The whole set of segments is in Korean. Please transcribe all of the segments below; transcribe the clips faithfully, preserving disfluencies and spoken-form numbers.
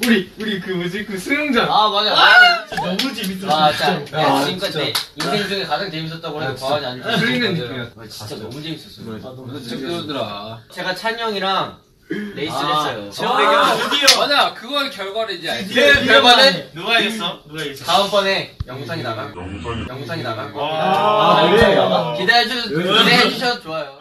우리 우리 그 뭐지 그 수영장. 아 맞아. 아, 너무 재밌었어. 아 진짜. 진짜. 야, 지금까지 내 인생 중에 가장 재밌었다고 해도 과언이 아니지. 스릴링 느낌이었어. 진짜 너무 재밌었어요. 너무 재밌었더라. 제가 찬 형이랑 레이스를 아, 했어요. 아, 드디어. 맞아, 그건 결과를 이제 알지. 그 결과는 누가 이겼어? 누가 이겼어? 다음번에 영상이 나가. 영상이 나가. 아, 아, 그래? 나가. 기대해 주 기대해 주셔도 좋아요.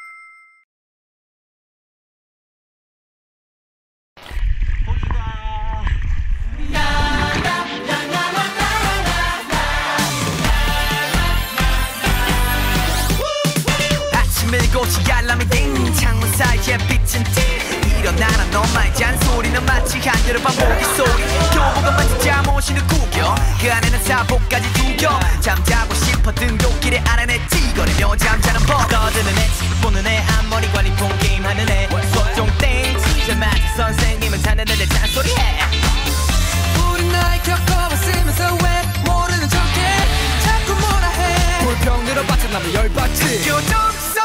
꽃이 알람이 띵 창문 사이에 비친 티 일어나라 너만의 잔소리는 마치 한여름 밤 모기 소리 교복은 마치 잠옷이는 구겨 그 안에는 사복까지 두겨 잠자고 싶어 등굣길에 안에 찌거리며 잠자는 법 떠드는 애 보는 애 앞머리 관리 폰 게임하는 애 소종 땡 진짜 맞은 선생님은 자는 애들 잔소리해 우린 나이 겪어봤으면서 왜 모르는 척해 자꾸 뭐라 해 불평 늘어봤자 나도 열받지 교정소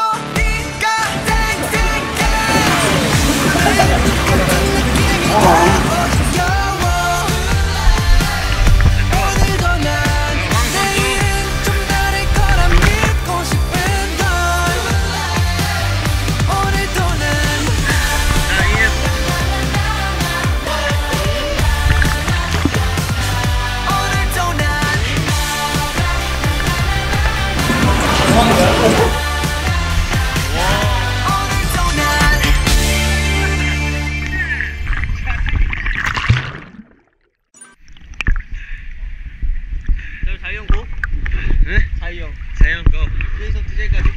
자유형 고? 응? 자유형 자유형 고 여기서 두 개까지.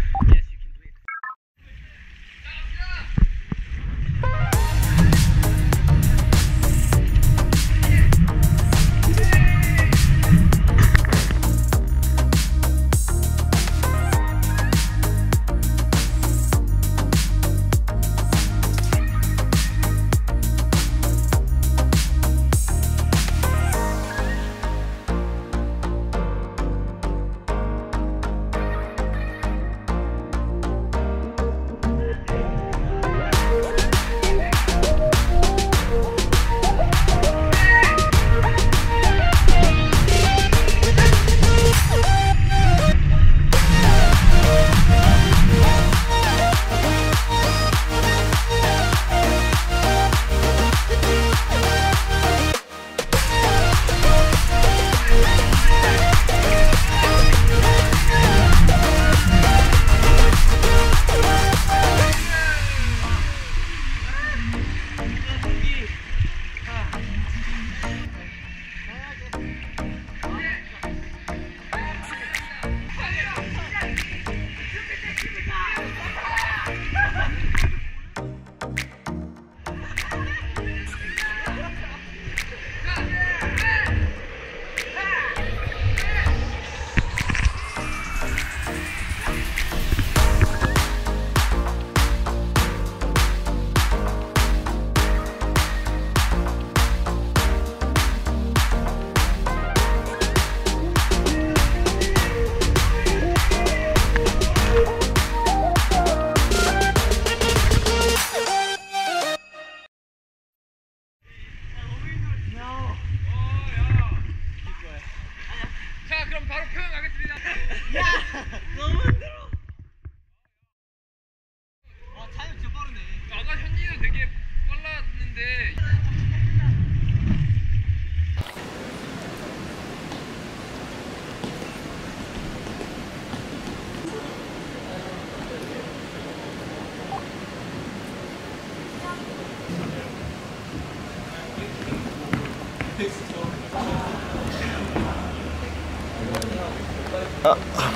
아,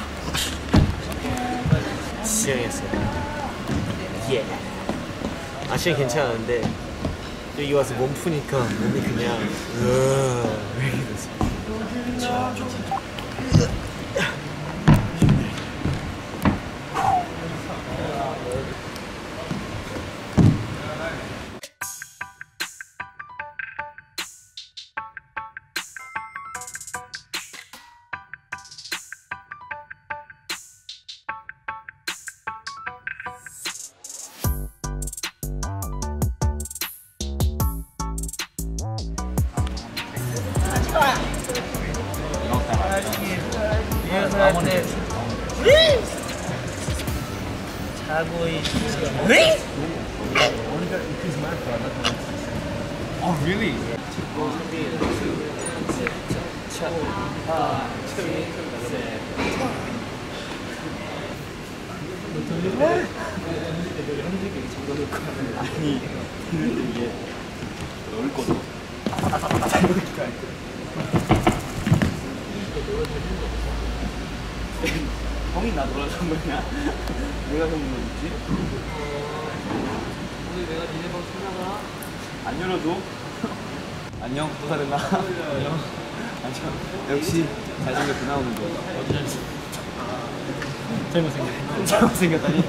수영했어요. 예. 아시안 괜찮았는데 여기 와서 몸 푸니까 몸이 그냥 으 이렇게 됐어요. 때 자고 있어. Oh, really? 형이 나 놀아준 거냐? 내가 형 놀았지? 오늘 내가 니네 방 찾아가. 안 열어도? 안녕, 또 다르나? 안녕. 안녕. 역시 잘생겼구나, 오늘도. 어디 잘생겼어? 잘못생겼다. 잘못생겼다니?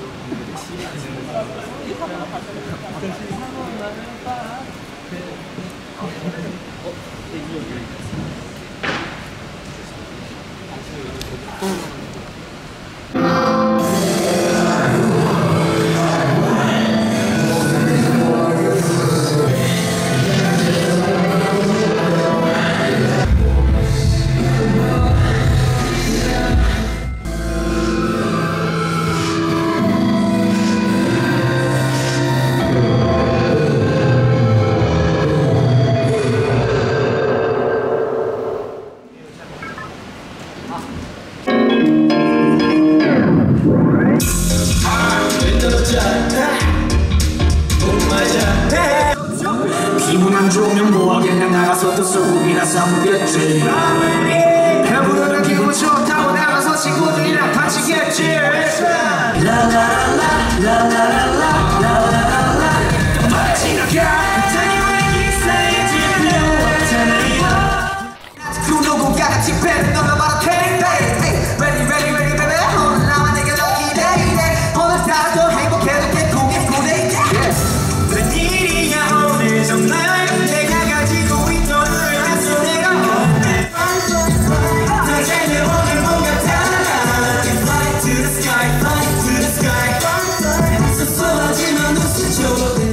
기분 안 좋으면 뭐하겠냐 나가서 또 소금이나 사먹겠지 배부르는 기분 좋다고 나가서 친구들이랑 다치겠지 라라라라 라라라라 라라라라 지나가 자기만의 기사에 집중하잖아요 그 누군가 같이 배는 너가 바로 테이크 Ready ready ready baby 오늘 나만 내게 더 기대해 오늘따라 더 행복해도 개콩에 고대 웬일이야 오늘 정말 내가 가지고 있던 의뢰서 내가 없네 더 잘내 오늘 뭔가 달라 Fly to the sky, fly to the sky 섭섭하지만 웃으셔도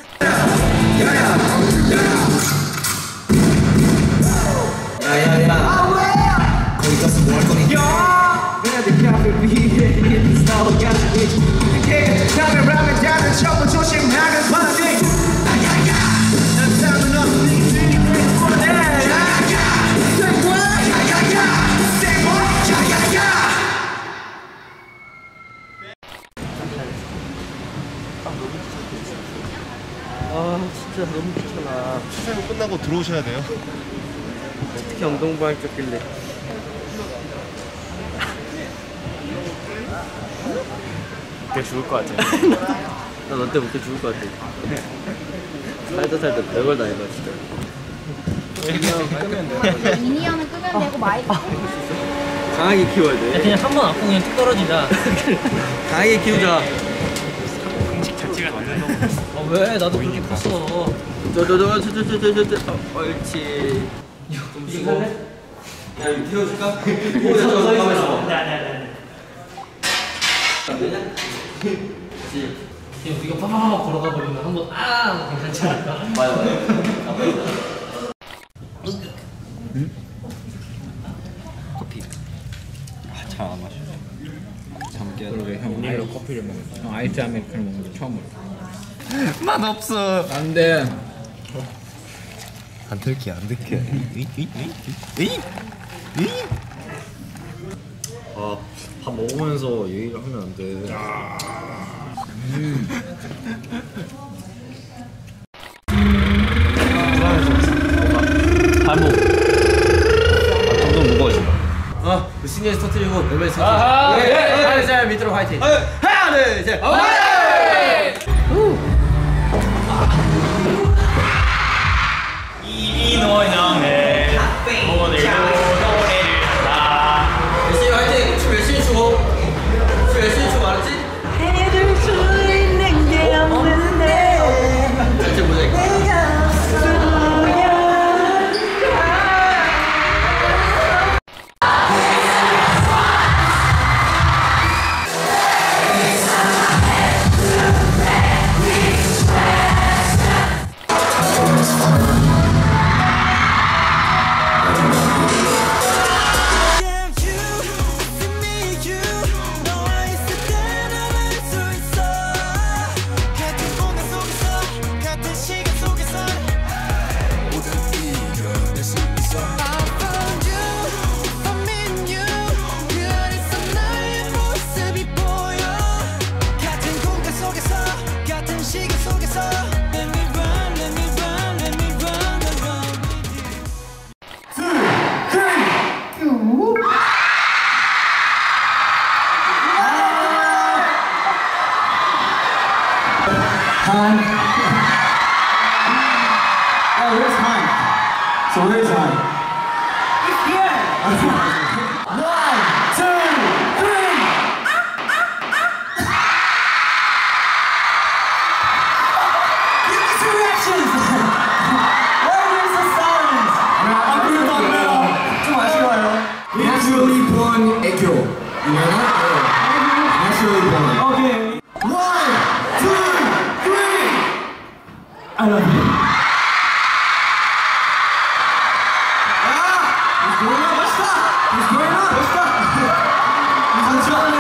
야야야 거기 가서 뭐할 거니? 내가 내 카페 위에 있는 스타일 가지고 이렇게 카메라맨 다들 처음 조심하길 바라지 난 삶은 없으니 주인이 되는 야야야 Say what? 야야야 Say what? 야야야 아, 진짜 너무 귀찮아. 촬영 끝나고 들어오셔야 돼요. 어떻게 엉덩방 쫓길래. 그때 죽을 것 같아. 나 너 때 못해 죽을 것 같아. 살다 살다 별걸 다 해봐, 진짜. 미니언은 끄면 되고 마이크 강하게 키워야 돼. 그냥 한 번 안고 그냥 뚝 떨어지자. 강하게 키우자. 아, 왜? 나도 그렇게 컸어. 저저저저저저저저 어, 옳지. 좀 쉬고. 야, 이거 태워줄까? 오, 야, 저 가만있어. 네네네. 그렇지. 그냥 우리가 파파파 걸어가 버리면 한번 아 괜찮지 않을까? 맞아, 맞아. 커피. 아, 잘 안 마셔. 잠 깨야 돼. 형 오늘로 커피를 먹었어. 형 아이스 아메리카노 먹는 거 처음으로. 맛 없어. 안 돼. 안 들게 안 들게. 아, 밥 먹으면서 얘기를 하면 안 돼. 음. 발목. 아, 점점 무거워져. 어, 그 신경이 터뜨리고 왼발 터뜨리고. 아하, 예, 예, 예. 하나, 둘, 셋, 밑으로 화이팅. 하나, 둘, 셋. 화이팅! 이 노년에 오늘도 노래를 한다. 열심히 화이팅! 춤 열심히 추고. 춤 열심히 추고, 알았지? 해줄 수 있는 게 없는데 전체 모자이크. Han. Oh, where's Han? So where's Han? He's here. One, two, three. Give me some reactions. Where is the silence? 아무것도 안 나요. 좀 아쉬워요. Naturally born 애교. 유명한? Naturally born. Okay. One, two, three. I love you. What's going on? What's that? What's going on? What's that? 잠시만요.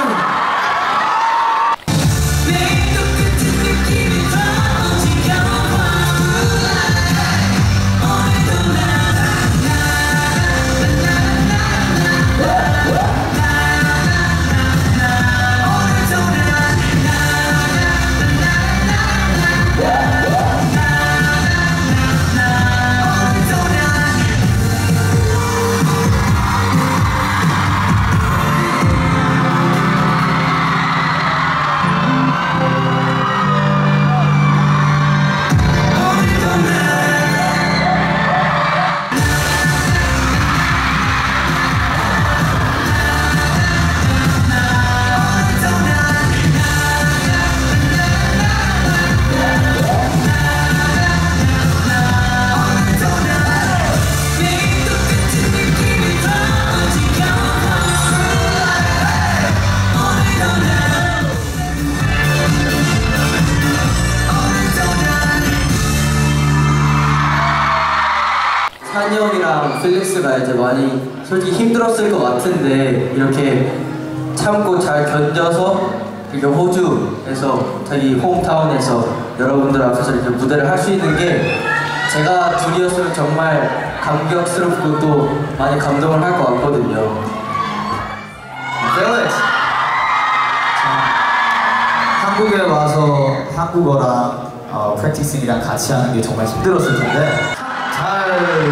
찬이 형이랑 필릭스가 이제 많이 솔직히 힘들었을 것 같은데 이렇게 참고 잘 견뎌서 이렇게 호주에서 자기 홈타운에서 여러분들 앞에서 이렇게 무대를 할 수 있는 게 제가 둘이었으면 정말 감격스럽고 또 많이 감동을 할 것 같거든요. Felix! 한국에 와서 한국어랑 어, 프랙티싱이랑 같이 하는 게 정말 힘들었을 텐데 잘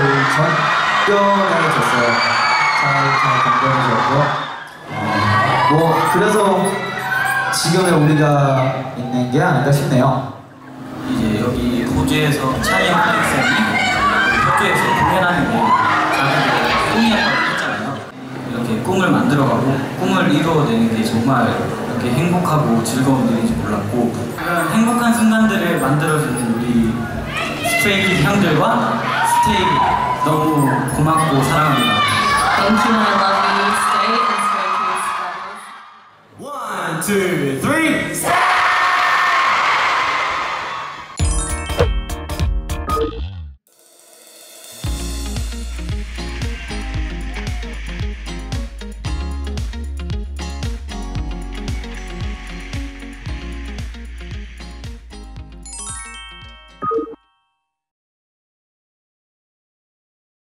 견뎌내줬어요. 잘, 잘 견뎌내줬고 어, 뭐 그래서 지금의 우리가 있는 게 아닌가 싶네요. 이제 여기 호주에서 찬이 형 학생이 호주에서 공연하는 게 자기들 꿈이었다고 했잖아요. 이렇게 꿈을 만들어가고 꿈을 이루어내는 게 정말 이렇게 행복하고 즐거운 일인지 몰랐고 그런 행복한 순간들을 만들어주는 우리 스트레이키즈 형들과 스테이 너무 고맙고 사랑합니다. Thank you and I love you. Stay and Stray Kids. One, two, three, stay!